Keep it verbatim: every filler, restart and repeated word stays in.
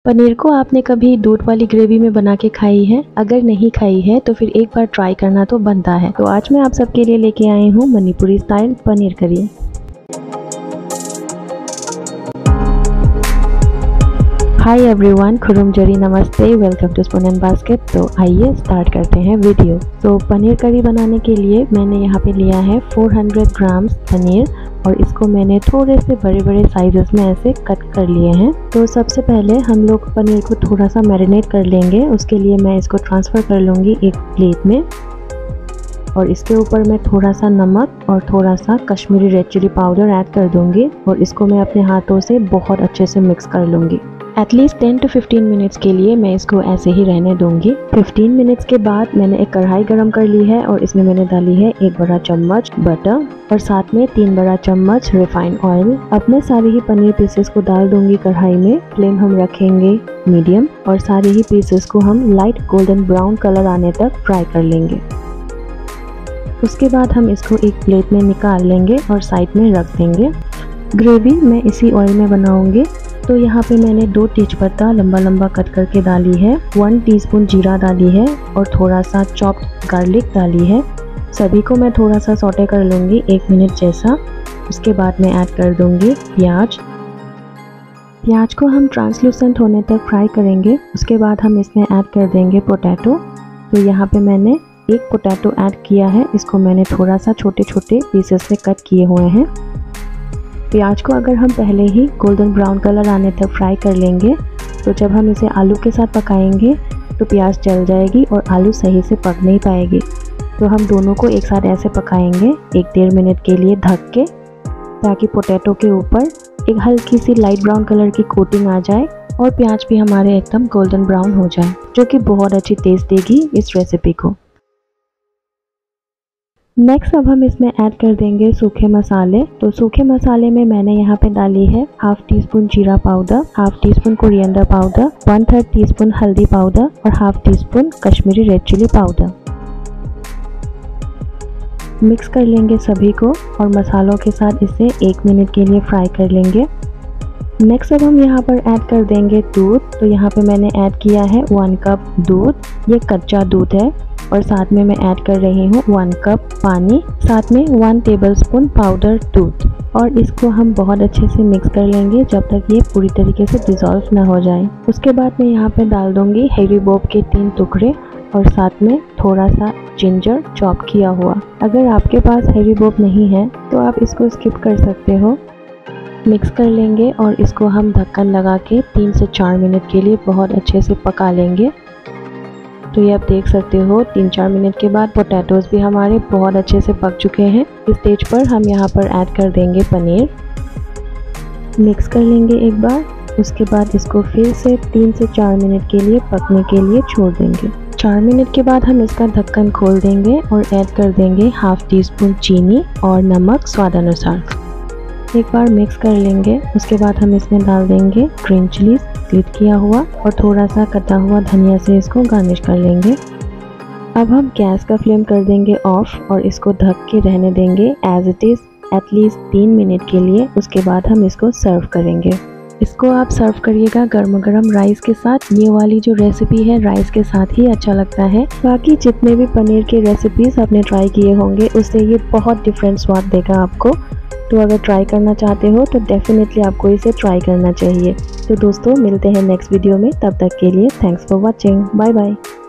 पनीर को आपने कभी दूध वाली ग्रेवी में बना के खाई है? अगर नहीं खाई है तो फिर एक बार ट्राई करना तो बनता है। तो आज मैं आप सबके लिए लेके आई हूँ मणिपुरी स्टाइल पनीर करी। हाय एवरीवन, खुरुम जरी नमस्ते, welcome to Spoon and Basket. तो आइए स्टार्ट करते हैं वीडियो। तो पनीर करी बनाने के लिए मैंने यहाँ पे लिया है चार सौ ग्राम पनीर और इसको मैंने थोड़े से बड़े बड़े साइजेस में ऐसे कट कर लिए हैं। तो सबसे पहले हम लोग पनीर को थोड़ा सा मैरिनेट कर लेंगे। उसके लिए मैं इसको ट्रांसफ़र कर लूँगी एक प्लेट में और इसके ऊपर मैं थोड़ा सा नमक और थोड़ा सा Kashmiri red chilli powder add कर दूँगी और इसको मैं अपने हाथों से बहुत अच्छे से मिक्स कर लूँगी। At least ten to fifteen minutes के लिए मैं इसको ऐसे ही रहने दूंगी। फिफ्टीन मिनट्स के बाद मैंने एक कढ़ाई गरम कर ली है और इसमें मैंने डाली है एक बड़ा चम्मच बटर और साथ में तीन बड़ा चम्मच रिफाइंड ऑयल। अब मैं सारे ही पनीर पीसेस को डाल दूंगी कढ़ाई में। फ्लेम हम रखेंगे मीडियम और सारे ही पीसेस को हम लाइट गोल्डन ब्राउन कलर आने तक फ्राई कर लेंगे। उसके बाद हम इसको एक प्लेट में निकाल लेंगे और साइड में रख देंगे। ग्रेवी मैं इसी ऑयल में बनाऊंगी। तो यहाँ पे मैंने दो तेजपत्ता लंबा लंबा कट करके डाली है, वन टीस्पून जीरा डाली है और थोड़ा सा चॉप्ड गार्लिक डाली है। सभी को मैं थोड़ा सा सौटे कर लूँगी एक मिनट जैसा। उसके बाद मैं ऐड कर दूँगी प्याज। प्याज को हम ट्रांसलूसेंट होने तक फ्राई करेंगे। उसके बाद हम इसमें ऐड कर देंगे पोटैटो। तो यहाँ पे मैंने एक पोटैटो ऐड किया है। इसको मैंने थोड़ा सा छोटे छोटे पीसेस में कट किए हुए हैं। प्याज को अगर हम पहले ही गोल्डन ब्राउन कलर आने तक फ्राई कर लेंगे तो जब हम इसे आलू के साथ पकाएंगे तो प्याज जल जाएगी और आलू सही से पक नहीं पाएगी। तो हम दोनों को एक साथ ऐसे पकाएंगे एक डेढ़ मिनट के लिए ढक के, ताकि पोटैटो के ऊपर एक हल्की सी लाइट ब्राउन कलर की कोटिंग आ जाए और प्याज भी हमारे एकदम गोल्डन ब्राउन हो जाए, जो कि बहुत अच्छी टेस्ट देगी इस रेसिपी को। नेक्स्ट अब हम इसमें ऐड कर देंगे सूखे मसाले। तो सूखे मसाले में मैंने यहाँ पे डाली है हाफ टी स्पून जीरा powder, half teaspoon coriander powder, one third teaspoon हल्दी पाउडर और half teaspoon Kashmiri red chilli powder. Mix कर लेंगे सभी को और मसालों के साथ इसे एक मिनट के लिए फ्राई कर लेंगे। नेक्स्ट अब हम यहाँ पर ऐड कर देंगे दूध। तो यहाँ पे मैंने ऐड किया है वन कप दूध। ये कच्चा दूध है और साथ में मैं ऐड कर रही हूँ वन कप पानी, साथ में वन टेबलस्पून पाउडर दूध और इसको हम बहुत अच्छे से मिक्स कर लेंगे जब तक ये पूरी तरीके से डिज़ोल्व ना हो जाए। उसके बाद मैं यहाँ पे डाल दूँगी हैरीबॉब के तीन टुकड़े और साथ में थोड़ा सा जिंजर चॉप किया हुआ। अगर आपके पास हैरीबॉब नहीं है तो आप इसको स्किप कर सकते हो। मिक्स कर लेंगे और इसको हम ढक्कन लगा के तीन से चार मिनट के लिए बहुत अच्छे से पका लेंगे। तो ये आप देख सकते हो तीन चार मिनट के बाद पोटैटोज़ भी हमारे बहुत अच्छे से पक चुके हैं। इस स्टेज पर हम यहाँ पर ऐड कर देंगे पनीर। मिक्स कर लेंगे एक बार। उसके बाद इसको फिर से तीन से चार मिनट के लिए पकने के लिए छोड़ देंगे। चार मिनट के बाद हम इसका ढक्कन खोल देंगे और ऐड कर देंगे हाफ टी स्पून चीनी और नमक स्वादानुसार। एक बार मिक्स कर लेंगे। उसके बाद हम इसमें डाल देंगे ग्रीन चिलीज स्लिट किया हुआ और थोड़ा सा कटा हुआ धनिया से इसको गार्निश कर लेंगे। अब हम गैस का फ्लेम कर देंगे ऑफ और इसको ढक के रहने देंगे एज इट इज़ एटलीस्ट तीन मिनट के लिए। उसके बाद हम इसको सर्व करेंगे। इसको आप सर्व करिएगा गर्म गर्म राइस के साथ। ये वाली जो रेसिपी है राइस के साथ ही अच्छा लगता है। बाकी जितने भी पनीर के रेसिपीज़ आपने ट्राई किए होंगे उससे ये बहुत डिफरेंट स्वाद देगा आपको। तो अगर ट्राई करना चाहते हो तो डेफिनेटली आपको इसे ट्राई करना चाहिए। तो दोस्तों मिलते हैं नेक्स्ट वीडियो में, तब तक के लिए thanks for watching, bye bye.